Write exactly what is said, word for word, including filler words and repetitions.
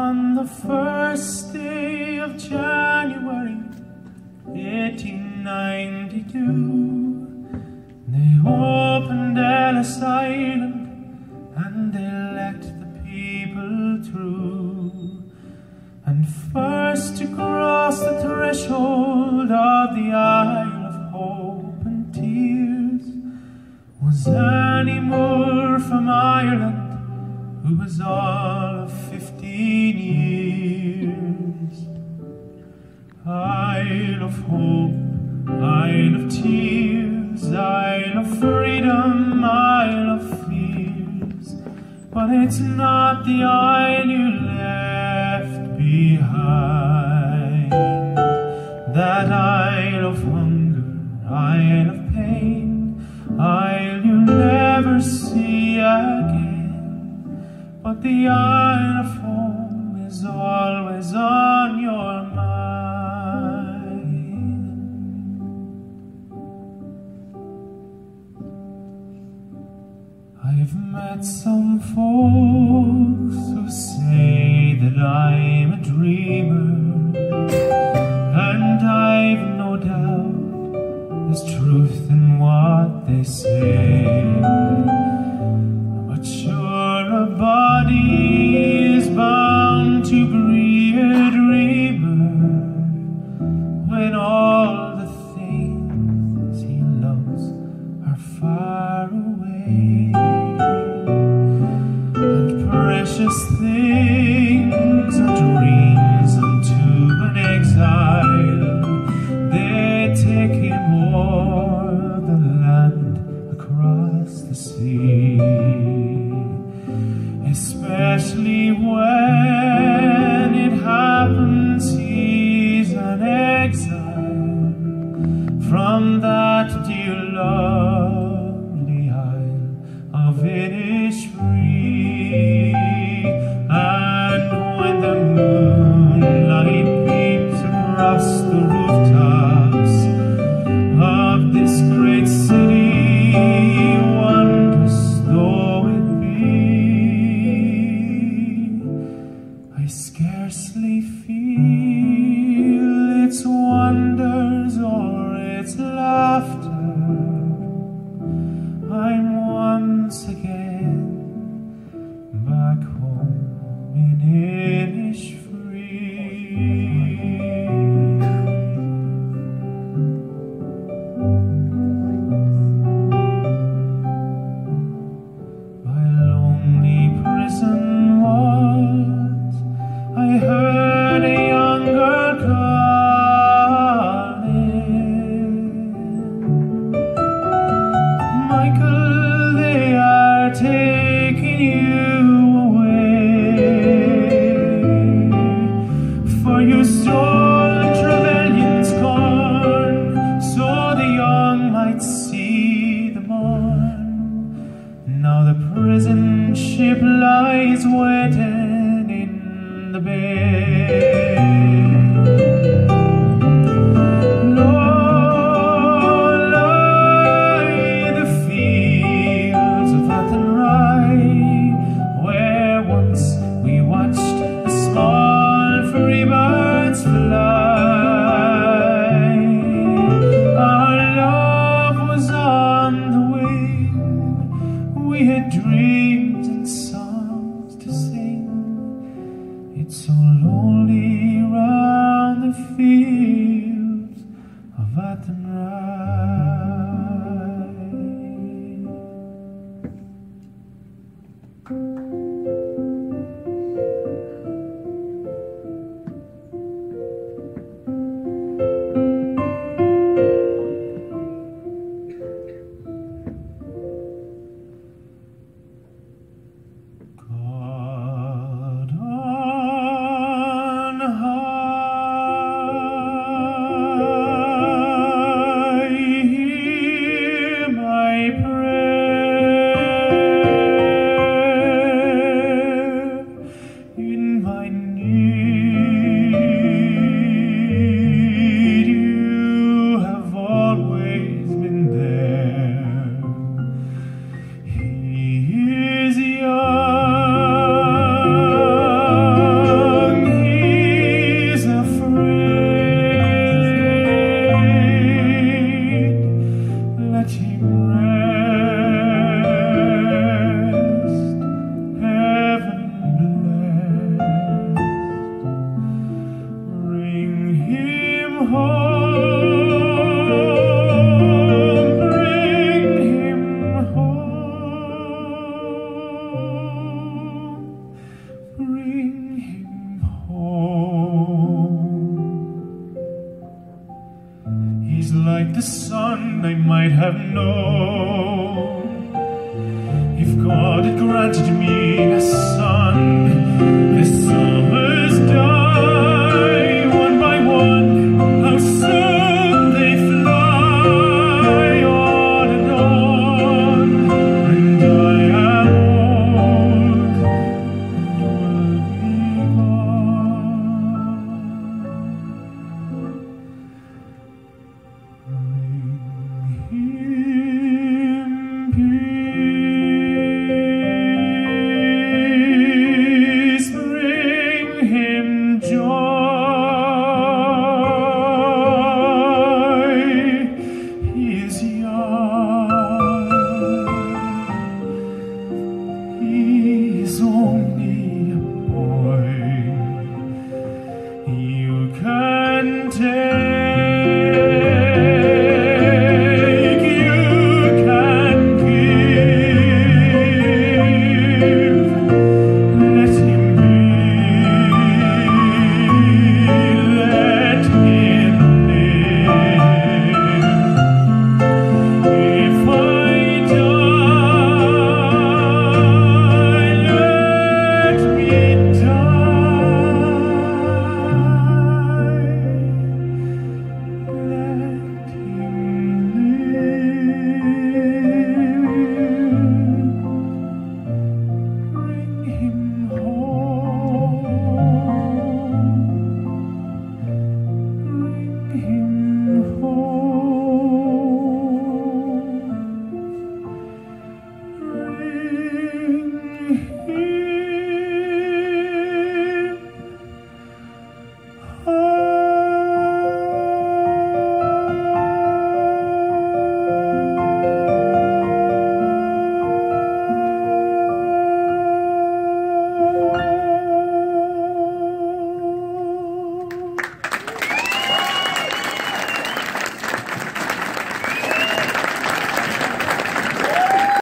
On the first day of January, eighteen ninety-two, they opened Ellis Island and they let the people through. And first to cross the threshold of the Isle of Hope and Tears was Annie Moore from Ireland, who was all of fifteen years. Isle of Hope, Isle of Tears, Isle of Freedom, Isle of Fears, but it's not the isle you left behind. That Isle of Hunger, Isle of Pain, Isle you'll never see again. But the Isle of Home is always on your mind. I've met some folks who say that I'm a dreamer, and I've no doubt there's truth in what they say. But sure, a body is bound to be a dreamer when all the things he loves are far away, and precious things are dreams unto an exile. They take him o'er the land across the sea, especially when it happens he's an exile from that dear lovely Isle of Innisfree. And when the moonlight peeps across the rooftops of this great city, wondrous though it be, I scarcely feel its wonders or its laughter. I'm once again back home in Innisfree. My lonely prison walls, I heard a young girl calling, Michael, they are taking you away, for you stole the Trevelyan's corn, so the young might see the morn. Now the prison ship lies waiting in the bay. Low lie the fields of Athenry, where once we watched the small free birds fly. Our love was on the wing, we had dreams and songs to sing, have known. If God had granted me a